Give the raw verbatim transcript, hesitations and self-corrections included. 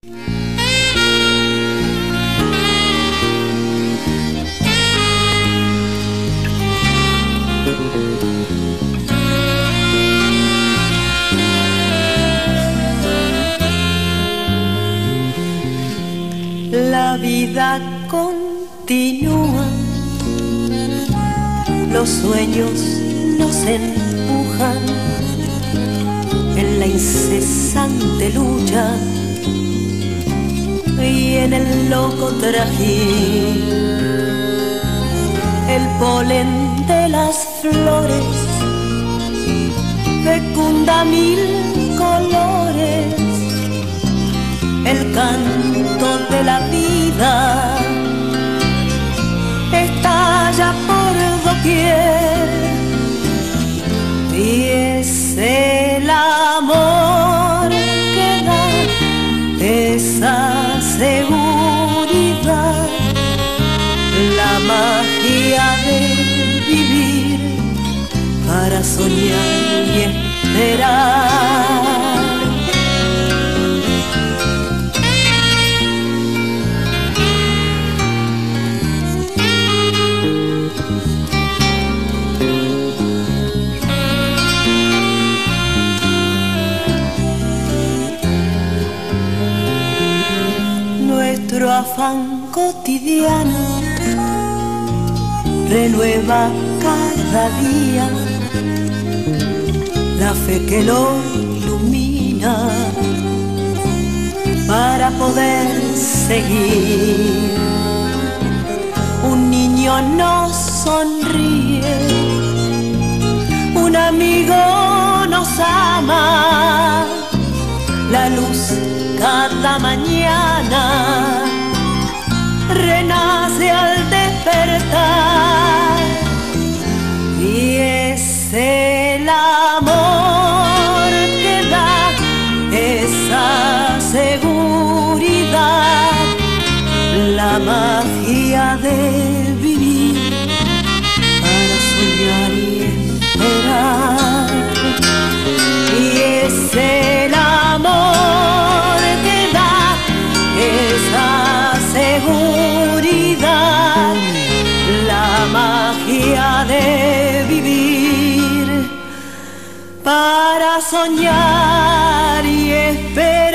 La vida continúa, los sueños nos empujan en la incesante lucha y en el loco trajín. El polen de las flores fecunda mil colores, el canto de la vida estalla por doquier, y es el amor que da esa seguridad, la magia de vivir para soñar y esperar. Nuestro afán cotidiano renueva cada día la fe que lo ilumina para poder seguir. Un niño nos sonríe, un amigo nos ama, la luz cada mañana renace al despertar, y es el amor que da esa seguridad, la magia de vivir para soñar y esperar, y es el amor que da esa seguridad, la magia de vivir para soñar y esperar.